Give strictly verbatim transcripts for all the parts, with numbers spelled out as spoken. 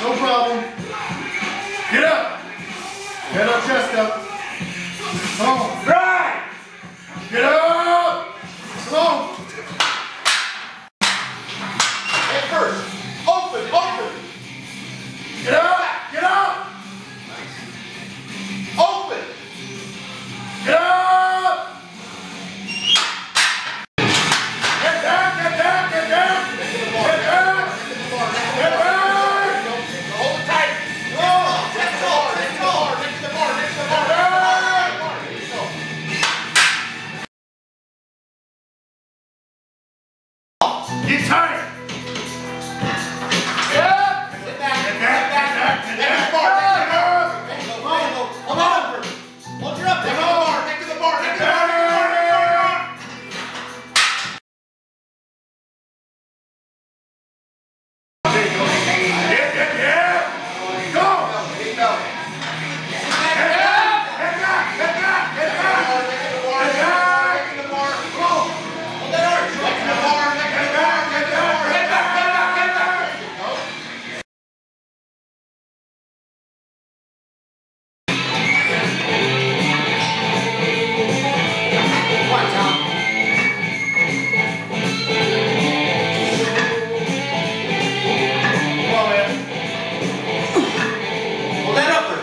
No problem. Get up. Head up, chest up. Come on. Right. Get up. Come on. Head first. Open, open. Get up. Get up. Open. Get up. Get down, get down, get down. Get down. Get back. Hold it tight. Go. Next to the bar, next to the bar, next to the bar, next to the bar. Get tight. Yeah. Sit back. Get back, get back, get Next to the back. bar, next to the bar. Hold on. Hold your up. Next to the bar, next to the bar, next to the bar. Yeah, yeah, yeah. Go. Get back. Get back, get back, get back, get back. Next to the bar, next to the bar. Go. Hold that arch. Next to the bar, next to the bar, next to the bar. Head back, head back, head back. Come on, Tom. Come on, man. Hold that upper.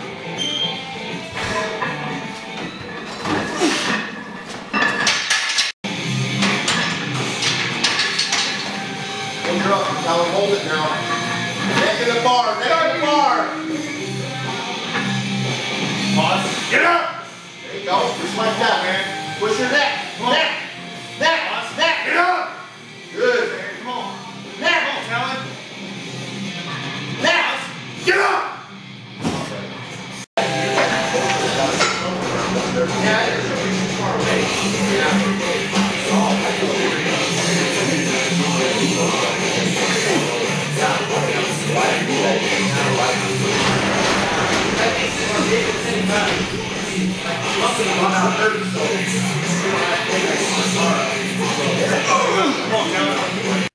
Hold your up. Now hold it now. Neck to the bar, neck to the bar. Pause. Get up. There you go. Just like that, man. Push your neck. Neck. Neck. Neck. Get up. Good, man. Come on. Neck. Come on, Talon. Neck. Get up. Come on, Talon.